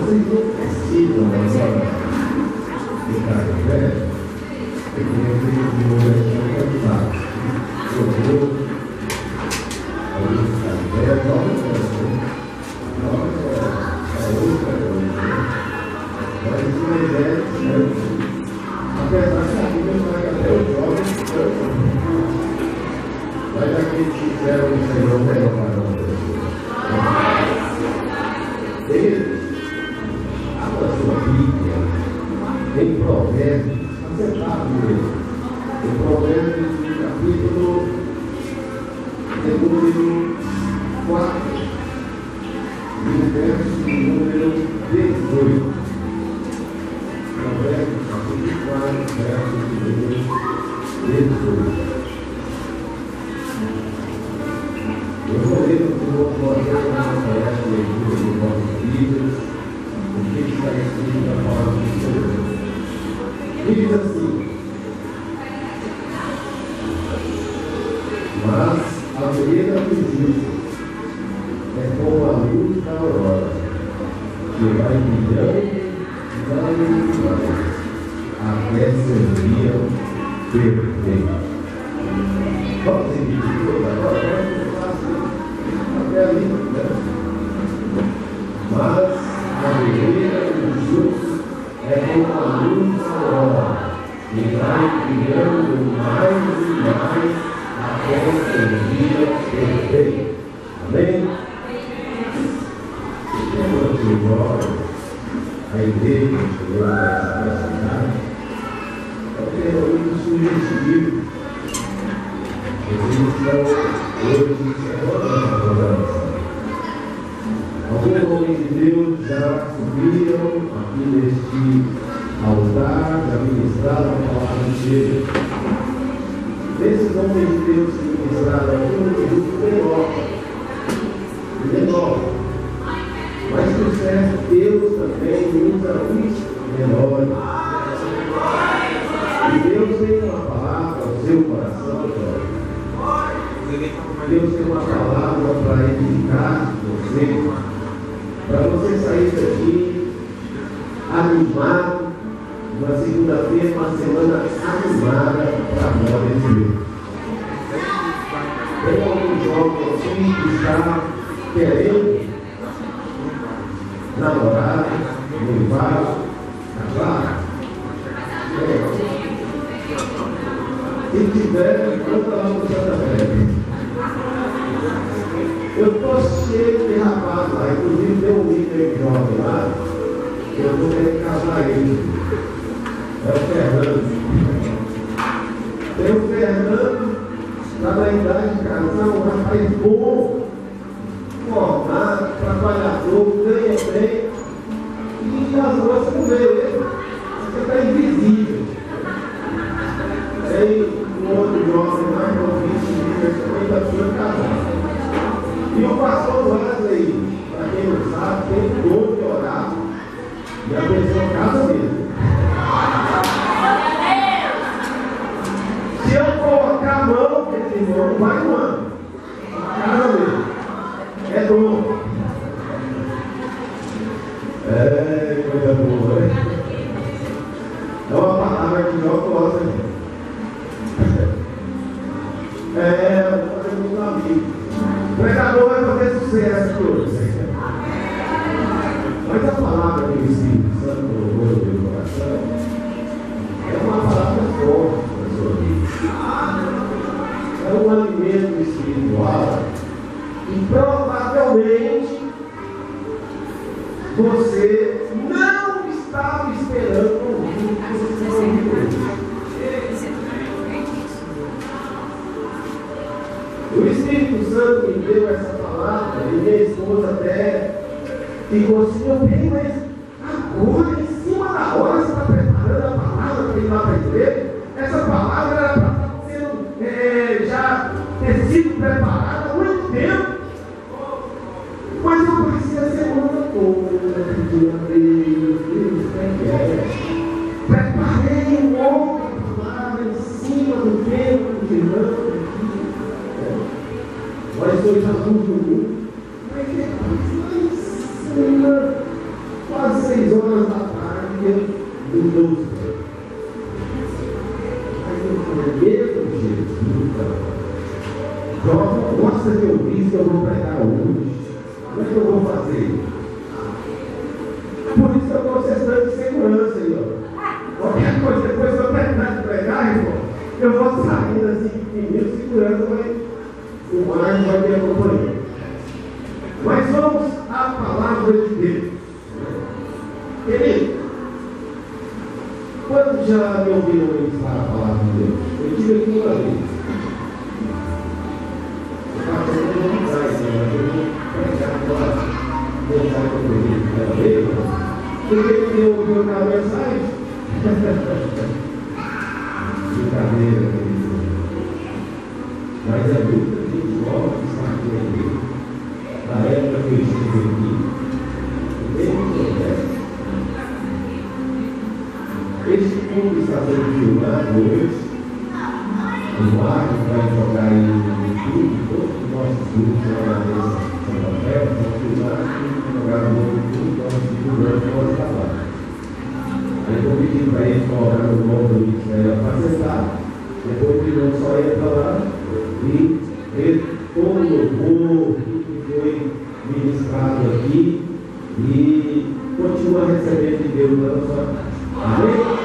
vocês não precisam agora ficar de pé, porque eu tenho que mover cansado. Eu vou ficar de pé, olha outra coisa. Mas isso é certo. Apesar que a Bíblia fala que até os jovens mas aqueles que fizeram o Senhor melhor para uma pessoa. Eles, abra sua Bíblia, em Provérbios, você sabe mesmo, em Provérbios, capítulo de número 4, e verso de número 18. Provérbios, capítulo 4, verso de número 18. Eu vou ler o que você não conhece a leitura dos nossos livros, o que está escrito na palavra do Senhor. Diz assim: mas a vereda do justo é como a luz da aurora, que vai brilhando e vai até ser dia perfeito. Vamos repetir agora? Mas a vereda dos justos é como a luz da aurora, que vai brilhando mais e mais até o dia perfeito. Amém? Levante embora a igreja do Senhor nessa cidade. Eu quero muito sugerir. Eles estão hoje encerrando a programação. Alguns homens de Deus já subiram aqui neste altar, já ministraram a palavra de Deus. Esses homens de Deus que ministraram aqui, um grupo menor. Mas que o certo Deus também usa os menores. E Deus tem uma palavra ao seu coração, Deus tem uma palavra para edificar você, para você sair daqui animado, uma segunda-feira, uma semana animada para a glória de Deus. Tem algum jovem aqui que está querendo namorar, noivar, casar? Se tiver, conta lá no Santa Fé. Eu estou cheio de rapaz lá, inclusive tem um líder jovem lá, que eu estou querendo casar ele. É o Fernando. Tem o Fernando, está na idade de casar, um rapaz bom, formado, trabalhador, ganha bem, e as moças não veem ele, você está invisível. Tem um outro jovem mais novinho, que também está precisando casar. E o pastor Wesley, para quem não sabe, tem dor de orar. E a pessoa casa mesmo. Se eu colocar a mão, esse irmão não vai voando. Casa mesmo. É dor. É, coisa boa, né? É uma palavra que eu gosto, né? É, vou fazer muito amigo. O pregador vai fazer sucesso hoje. Mas a palavra que o Espírito Santo colocou no meu coração é uma palavra forte na sua vida. É um alimento espiritual e provavelmente você não estava esperando ouvir o que você ouviu hoje. O Espírito Santo me deu essa palavra e minha esposa até ficou assim, eu bem, mas agora, em cima da hora, você está preparando a palavra para ir lá para a igreja? Essa palavra era para estar já ter sido preparada há muito tempo. Mas eu passei a semana toda pedindo a Deus, preparei um outra palavra em cima do tempo de irmão. Mas foi Jesus no mundo. Mas depois, Senhor, quase Jesus. Aí eu falei, meu Jesus, Jó não gosta de ouvir isso que eu vou pregar hoje. Como é que eu vou fazer? Por isso que eu estou acessando de segurança aí, ó. Qualquer coisa, depois que eu terminar de pregar, irmão, eu vou saindo assim, pequenininho, segurança, mas o mar vai me acompanhar. Mas vamos à palavra de Deus. Querido, quando já me ouviram ministrar a palavra de Deus? Eu tive aqui uma vez. Eu estava fazendo uma mensagem, eu vou pregar agora, mensagem para o porque ele ouviu aquela mensagem. Brincadeira, querido. Mas é muita gente nova que está aqui na igreja. Na época que eu estive aqui, tem um processo. Este culto está sendo filmado hoje. O Marcos vai jogar aí no YouTube. Todos os nossos grupos lá na mesa Santa Fé estão filmados e jogados no YouTube. Nós divulgamos o nosso trabalho. Aí eu vou pedir para ele colocar no nome do Ministério Apacentar. Depois que não só entra lá e ver todo o louvor que foi ministrado aqui e continua recebendo de Deus na sua casa. Amém?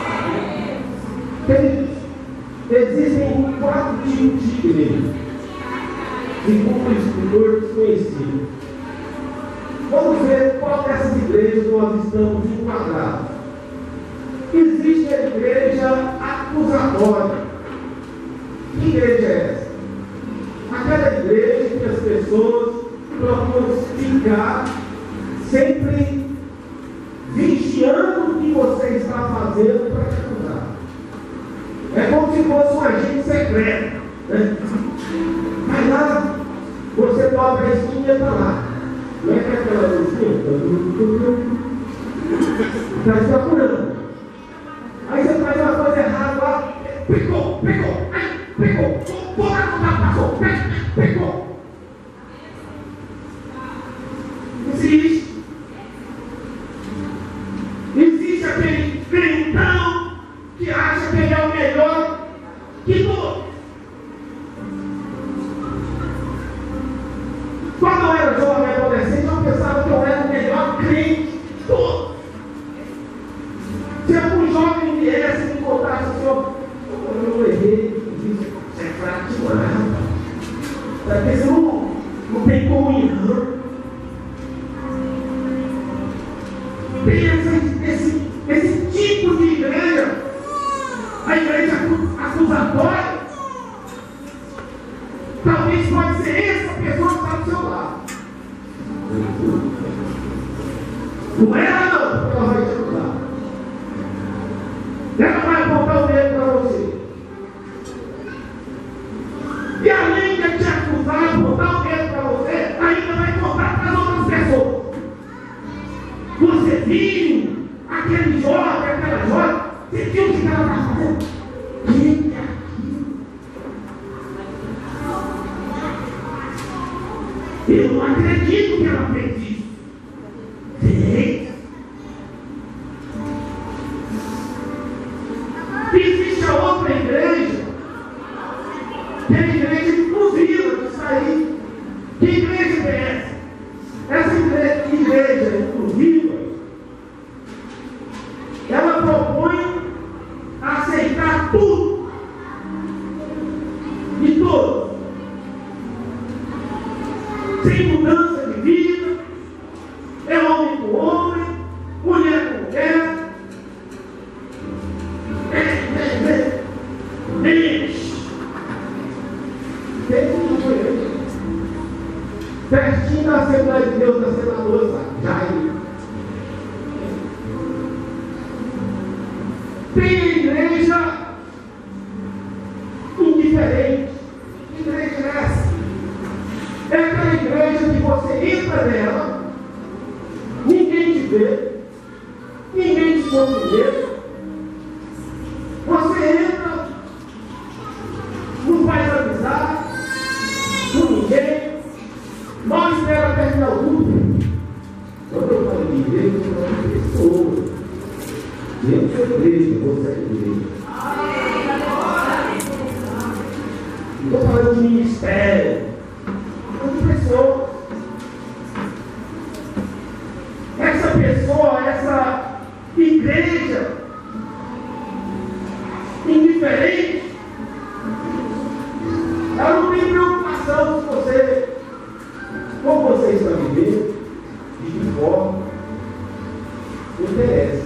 Existem 4 tipos de igreja, segundo o escritor desconhecido. Vamos ver qual dessas igrejas nós estamos enquadrados. Existe a igreja acusatória. Que igreja é essa? Aquela igreja que as pessoas procuram ficar sempre vigiando o que você está fazendo para te acusar. É como se fosse um agente secreto, né? Mas lá, você dobra a esquina e está lá. Não é que aquela luzinha está te procurando. Aí você faz uma coisa errada lá, pegou, ai, pegou, passou, pegou. Existe aquele crentão que acha que ele é o melhor que todos. Quando eu era jovem e adolescente, eu pensava que eu era o melhor crente de todos. Se algum jovem viesse e me contasse assim, eu errei, você é fraco demais, porque você não tem comunhão. Tem esse tipo de igreja, a igreja acusatória. Talvez pode ser essa pessoa que está do seu lado. Não é ela não, porque ela vai te acusar. Ela vai apontar o dedo para você. E além de te acusar, apontar o dedo para você, ainda vai contar para as outras pessoas. Você viu aquele jovem, aquela jovem, você viu o que ela está fazendo? Eu não acredito que ela fez isso. Sim. Existe a outra igreja, que é a igreja inclusiva que está aí. Que igreja é essa? Essa igreja inclusiva, ela propõe aceitar tudo e todos, sem mudança de vida. É homem com homem, mulher com mulher. Pertinho da Assembleia de Deus, da senadora Jair. Tem a igreja indiferente. Que igreja é essa? É aquela igreja que você entra nela, ninguém te vê, ninguém te conhece. Você entra, não faz amizade com ninguém, não espera terminar o culto. Quando eu falo de igreja, eu falo de pessoas. Eu sou igreja, você é igreja. Não estou falando de ministério, estou falando de pessoas. Essa pessoa, essa igreja indiferente, ela não tem preocupação com você, como você está vivendo, de que forma, não interessa.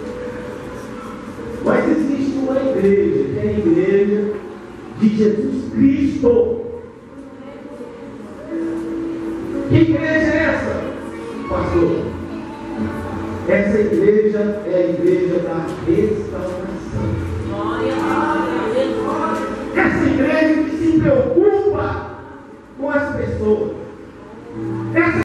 Mas existe uma igreja, que é a igreja de Jesus Cristo. Que igreja é essa, pastor? Essa igreja é a igreja da restauração. Essa igreja que se preocupa com as pessoas.